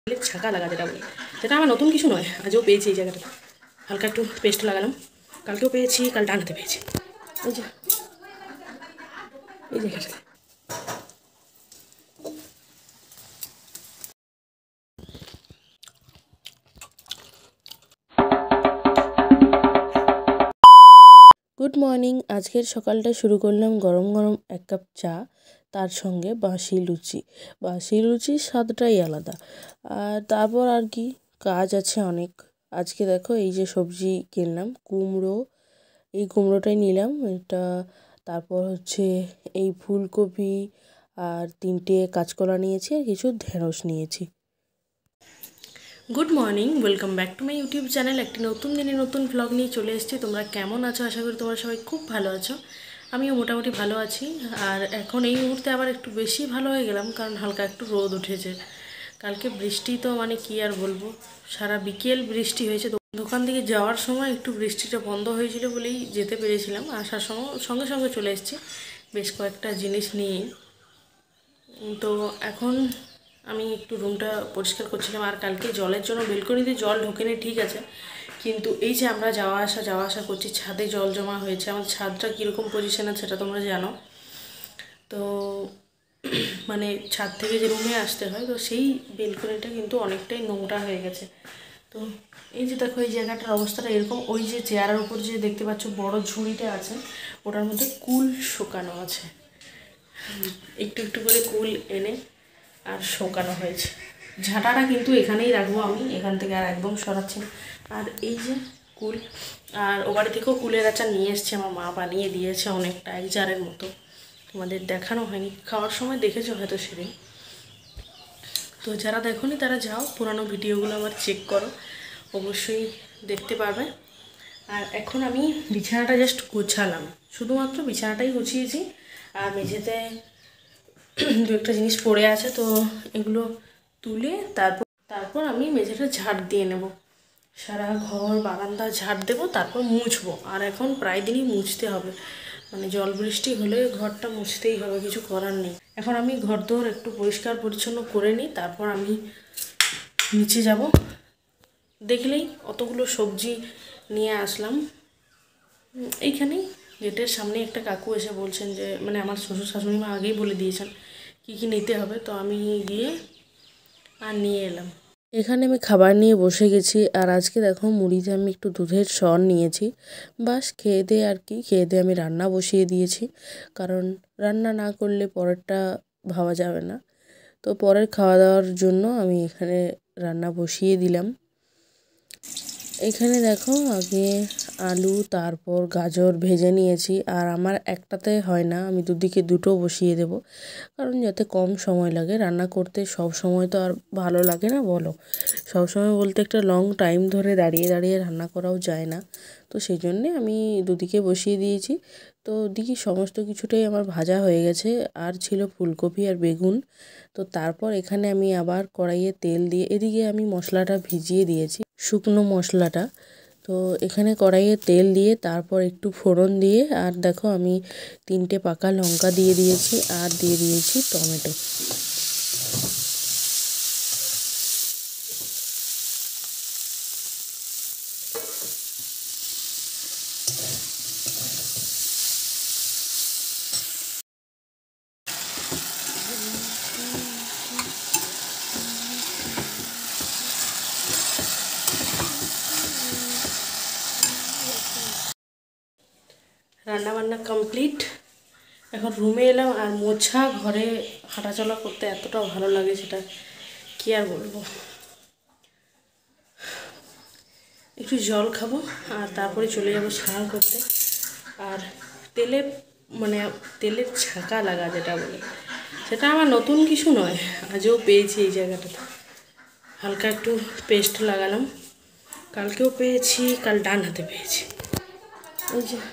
ছাকা লাগা যেটা বলে, সেটা আমার নতুন কিছু নয়, আজও পেয়েছি এই জায়গাটা। হালকা একটু পেস্ট লাগালাম, কালকেও পেয়েছি, কাল ডানহাতে পেয়েছি। এই যে এই জায়গাটাতে গুড মর্নিং। আজকের সকালটা শুরু করলাম গরম গরম এক কাপ চা, তার সঙ্গে বাসি লুচি। বাসি লুচির স্বাদটাই আলাদা। আর তারপর আর কি কাজ আছে অনেক। আজকে দেখো এই যে সবজি কিনলাম, কুমড়ো, এই কুমড়োটাই নিলাম এটা। তারপর হচ্ছে এই ফুলকপি আর 3টে কাঁচকলা নিয়েছি, আর কিছু ঢেঁড়স নিয়েছি। Good morning, welcome back to my YouTube channel. একটি নতুন দিনে নতুন ভ্লগ নিয়ে চলে এসেছি। তোমরা কেমন আছো? আশা করি তোমরা সবাই খুব ভালো আছো। আমিও মোটামুটি ভালো আছি। আর এখন এই মুহূর্তে আবার একটু বেশি ভালো হয়ে গেলাম, কারণ হালকা একটু রোদ উঠেছে। কালকে বৃষ্টি তো মানে কি আর বলবো, সারা বিকেল বৃষ্টি হয়েছে। দোকান থেকে যাওয়ার সময় একটু বৃষ্টিটা বন্ধ হয়েছিল বলেই যেতে পেরেছিলাম। আসার সময় সঙ্গে সঙ্গে চলে এসেছি বেশ কয়েকটা জিনিস নিয়েই। তো এখন আমি একটু রুমটা পরিষ্কার করছিলাম। আর কালকে জলের জন্য বেলকনিতে জল ঢোকেনি, ঠিক আছে, কিন্তু এই যে আমরা যাওয়া আসা করছি, ছাদে জল জমা হয়েছে। আমার ছাদটা কীরকম পজিশানে সেটা তোমরা জানো তো। মানে ছাদ থেকে যে রুমে আসতে হয়, তো সেই বেলকনিটা কিন্তু অনেকটাই নোংরা হয়ে গেছে। তো এই যে দেখো এই জায়গাটার অবস্থাটা এরকম। ওই যে চেয়ারের উপর যে দেখতে পাচ্ছ বড় ঝুড়িটা আছে, ওটার মধ্যে কুল শুকানো আছে। একটু একটু করে কুল এনে আর শোকানো হয়েছে। ঝাঁটাটা কিন্তু এখানেই রাখবো আমি, এখান থেকে আর একদম সরাচ্ছি না। আর এই যে কুল, আর ও বাড়ি থেকেও কুলের আচার নিয়ে এসছে, আমার মা বানিয়ে দিয়েছে অনেকটা, এক জারের মতো। তোমাদের দেখানো হয়নি, খাওয়ার সময় দেখেছো হয়তো সেদিন। তো যারা দেখোনি তারা যাও, পুরানো ভিডিওগুলো আবার চেক করো, অবশ্যই দেখতে পারবে। আর এখন আমি বিছানাটা জাস্ট গোছালাম, শুধুমাত্র বিছানাটাই গুছিয়েছি। আর মেঝেতে দু একটা জিনিস পড়ে আছে, তো এগুলো তুলে তারপর আমি মেঝেটা ঝাড় দিয়ে নেব। সারা ঘর বারান্দা ঝাড় দেবো, তারপর মুছবো। আর এখন প্রায় দিনই মুছতে হবে, মানে জল বৃষ্টি হলে ঘরটা মুছতেই হবে, কিছু করার নেই। এখন আমি ঘরদোর একটু পরিষ্কার পরিচ্ছন্ন করে নিই, তারপর আমি নিচে যাব। দেখলেই অতগুলো সবজি নিয়ে আসলাম এইখানেই। গেটের সামনে একটা কাকু এসে বলছেন যে, মানে আমার শ্বশুর শাশুড়ি মা আগেই বলে দিয়েছেন কী কী নিতে হবে, তো আমি গিয়ে আর নিয়ে এলাম। এখানে আমি খাবার নিয়ে বসে গেছি। আর আজকে দেখো মুড়িতে আমি একটু দুধের সর নিয়েছি। বাস খেয়ে দিয়ে আর কি, খেয়ে দিয়ে আমি রান্না বসিয়ে দিয়েছি, কারণ রান্না না করলে পরেরটা ভাবা যাবে না। তো পরের খাওয়া দাওয়ার জন্য আমি এখানে রান্না বসিয়ে দিলাম। এখানে দেখো আগে আলু তারপর গাজর ভেজে নিয়েছি। আর আমার একটাতে হয় না, আমি দুদিকে দুটো বসিয়ে দেব, কারণ যাতে কম সময় লাগে রান্না করতে। সব সময় তো আর ভালো লাগে না বলো, সব সময় বলতে একটা লং টাইম ধরে দাঁড়িয়ে দাঁড়িয়ে রান্না করাও যায় না। তো সেই জন্যে আমি দুদিকে বসিয়ে দিয়েছি। তো দেখি সমস্ত কিছুটাই আমার ভাজা হয়ে গেছে, আর ছিল ফুলকপি আর বেগুন। তো তারপর এখানে আমি আবার কড়াইয়ে তেল দিয়ে, এদিকে আমি মশলাটা ভিজিয়ে দিয়েছি, শুকনো মশলাটা। তো এখানে কড়াইয়ে তেল দিয়ে তারপর একটু ফোড়ন দিয়ে, আর দেখো আমি 3টে পাকা লঙ্কা দিয়ে দিয়েছি, আর দিয়ে দিয়েছি টমেটো। রান্নাবান্না কমপ্লিট। এখন রুমে এলাম। আর মোছা ঘরে হাঁটাচলা করতে এতটা ভালো লাগে, সেটা কি আর বলবো। একটু জল খাবো আর তারপরে চলে যাবো স্নান করতে। আর তেলে মানে তেলের ছাকা লাগা যেটা বলে, সেটা আমার নতুন কিছু নয়, আজও পেয়েছি এই জায়গাটাতে। হালকা একটু পেস্ট লাগালাম, কালকেও পেয়েছি, কাল ডান হাতে পেয়েছি। এই যে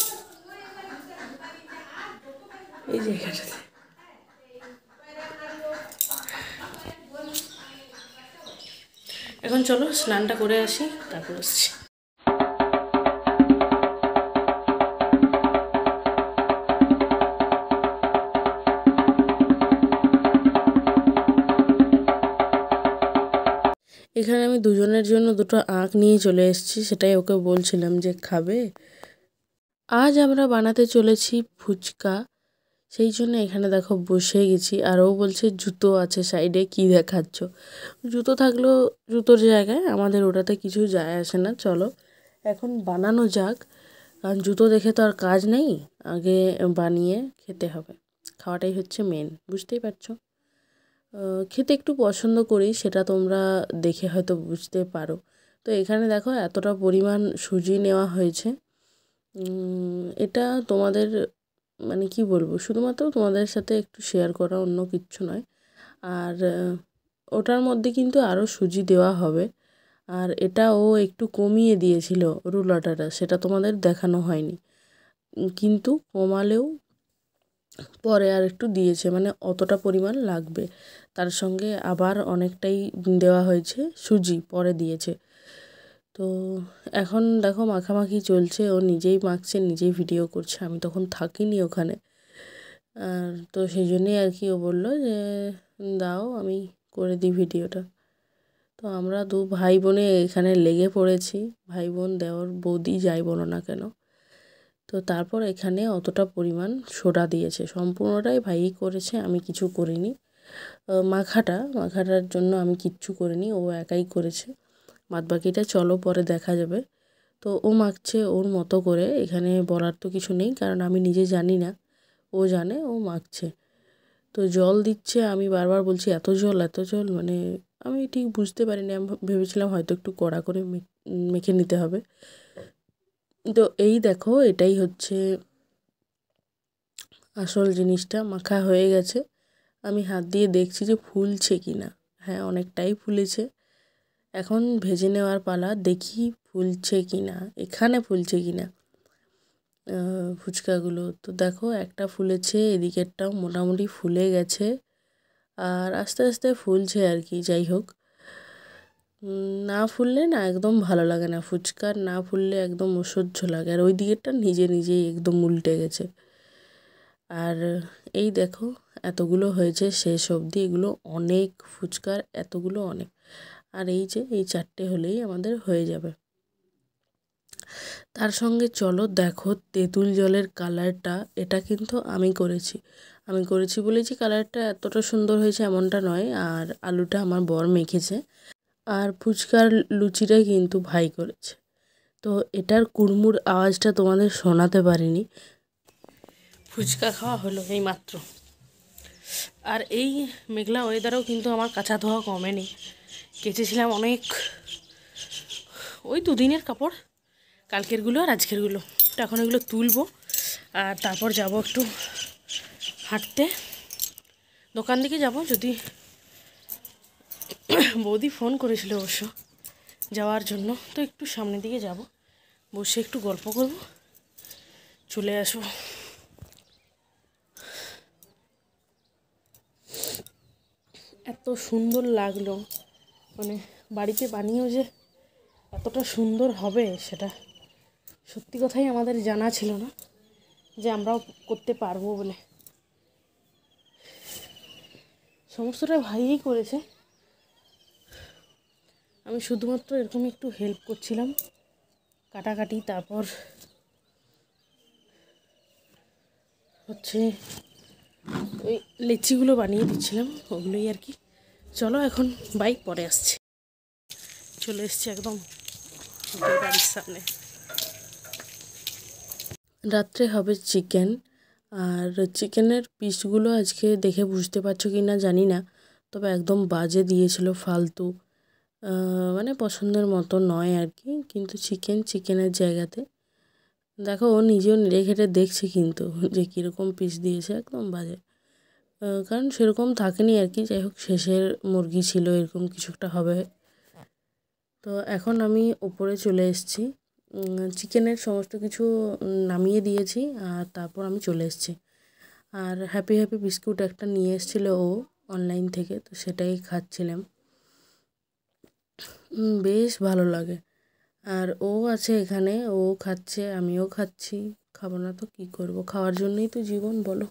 এই জায়গাটাতে এখন চলো স্নানটা করে আসি, তারপর আসছি। এখানে আমি দুজনের জন্য দুটো আঁক নিয়ে চলে এসেছি, সেটাই ওকে বলছিলাম যে খাবে। আজ আমরা বানাতে চলেছি ফুচকা, সেই জন্য এখানে দেখো বসে গেছি। আর ও বলছে জুতো আছে সাইডে, কি দেখাচ্ছ? জুতো থাকলেও জুতোর জায়গায়, আমাদের ওটাতে কিছু যায় আসে না। চলো এখন বানানো যাক, কারণ জুতো দেখে তো আর কাজ নেই, আগে বানিয়ে খেতে হবে। খাওয়াটাই হচ্ছে মেন, বুঝতেই পারছো। খেতে একটু পছন্দ করি, সেটা তোমরা দেখে হয়তো বুঝতে পারো। তো এখানে দেখো এতটা পরিমাণ সুজি নেওয়া হয়েছে। এটা তোমাদের মানে কি বলবো, শুধুমাত্র তোমাদের সাথে একটু শেয়ার করা, অন্য কিচ্ছু নয়। আর ওটার মধ্যে কিন্তু আরও সুজি দেওয়া হবে। আর এটা ও একটু কমিয়ে দিয়েছিল রুল আটাটা, সেটা তোমাদের দেখানো হয়নি, কিন্তু কমালেও পরে আর একটু দিয়েছে, মানে অতটা পরিমাণ লাগবে। তার সঙ্গে আবার অনেকটাই দেওয়া হয়েছে সুজি, পরে দিয়েছে। তো এখন দেখো মাখামাখি চলছে, ও নিজেই মাখছে, নিজেই ভিডিও করছে, আমি তখন থাকিনি ওখানে। আর তো সেই জন্যেই আর কি ও বললো যে দাও আমি করে দিই ভিডিওটা। তো আমরা দু ভাই বোনে এখানে লেগে পড়েছি, ভাই বোন দেওর বৌদি যাই বলো না কেন। তো তারপর এখানে অতটা পরিমাণ সোডা দিয়েছে, সম্পূর্ণটাই ভাইই করেছে, আমি কিছু করিনি। মাখাটার জন্য আমি কিচ্ছু করিনি, ও একাই করেছে। বাদবাকিটা চলো পরে দেখা যাবে। তো ও মাখছে ওর মতো করে, এখানে বলার তো কিছু নেই, কারণ আমি নিজে জানি না, ও জানে, ও মাখছে। তো জল দিচ্ছে, আমি বারবার বলছি এত জল এত জল, মানে আমি ঠিক বুঝতে পারিনি, আমি ভেবেছিলাম হয়তো একটু কড়া করে মেখে নিতে হবে। তো এই দেখো এটাই হচ্ছে আসল জিনিসটা, মাখা হয়ে গেছে। আমি হাত দিয়ে দেখছি যে ফুলছে কি না। হ্যাঁ, অনেকটাই ফুলেছে। এখন ভেজে নেওয়ার পালা, দেখি ফুলছে কি না, এখানে ফুলছে কি না ফুচকাগুলো। তো দেখো একটা ফুলেছে, এদিকেরটাও মোটামুটি ফুলে গেছে, আর আস্তে আস্তে ফুলছে আর কি। যাই হোক, না ফুললে না একদম ভালো লাগে না, ফুচকার না ফুললে একদম অসহ্য লাগে। আর ওই দিকেরটা নিজে নিজেই একদম উল্টে গেছে। আর এই দেখো এতগুলো হয়েছে শেষ অবধি, এগুলো অনেক ফুচকার, এতগুলো অনেক। আর এই যে এই 4টে হলেই আমাদের হয়ে যাবে। তার সঙ্গে চলো দেখো তেঁতুল জলের কালারটা, এটা কিন্তু আমি করেছি বলেই যে কালারটা এতটা সুন্দর হয়েছে এমনটা নয়। আর আলুটা আমার বর মেখেছে, আর ফুচকার লুচিটা কিন্তু ভাই করেছে। তো এটার কুড়মুড় আওয়াজটা তোমাদের শোনাতে পারিনি। ফুচকা খাওয়া হলো এই মাত্র। আর এই মেঘলা ওয়েদারেও কিন্তু আমার কাঁচা ধোয়া কমেনি, কেচেছিলাম অনেক, ওই দুদিনের কাপড়, কালকেরগুলো আর আজকেরগুলো। তো এখন এগুলো তুলবো, আর তারপর যাব একটু হাঁটতে, দোকান দিকে যাব। যদি বৌদি ফোন করেছিল অবশ্য যাওয়ার জন্য, তো একটু সামনের দিকে যাব, বসে একটু গল্প করব, চলে আসবো। এত সুন্দর লাগলো, মানে বাড়িতে বানিয়েও যে এতটা সুন্দর হবে সেটা সত্যি কথাই আমাদের জানা ছিল না যে আমরাও করতে পারবো বলে। সমস্তটা ভাইই করেছে, আমি শুধুমাত্র এরকম একটু হেল্প করছিলাম, কাটাকাটি, তারপর হচ্ছে ওই লেচিগুলো বানিয়ে দিচ্ছিলাম, ওগুলোই আর কি। চলো এখন বাইক পরে আসছি। চলে এসছি একদম বাড়ির সামনে। রাত্রে হবে চিকেন, আর চিকেনের পিসগুলো আজকে দেখে বুঝতে পারছো কি না জানি না, তবে একদম বাজে দিয়েছিল, ফালতু, মানে পছন্দের মতো নয় আর কি। কিন্তু চিকেনের জায়গাতে দেখো ও নিজেও নেড়ে ঘেটে দেখছে কিন্তু যে কীরকম পিস দিয়েছে, একদম বাজে, কারণ সেরকম থাকেনি আর কি। যাই হোক, শেষের মুরগি ছিল, এরকম কিছু একটা হবে। তো এখন আমি উপরে চলে এসেছি, চিকেনের সমস্ত কিছু নামিয়ে দিয়েছি, আর তারপর আমি চলে এসেছি। আর হ্যাপি হ্যাপি বিস্কুট একটা নিয়ে এসেছিলো ও অনলাইন থেকে, তো সেটাই খাচ্ছিলাম, বেশ ভালো লাগে। আর ও আছে এখানে, ও খাচ্ছে, আমিও খাচ্ছি, খাবো না তো কী করবো, খাওয়ার জন্যই তো জীবন বলো।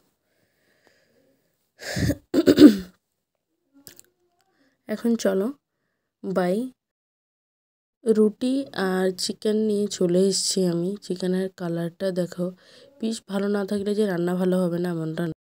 এখন চলো বাই। রুটি আর চিকেন নিয়ে চলে এসেছি আমি। চিকেনের কালারটা দেখো, পিস ভালো না থাকলে যে রান্না ভালো হবে না এমনটা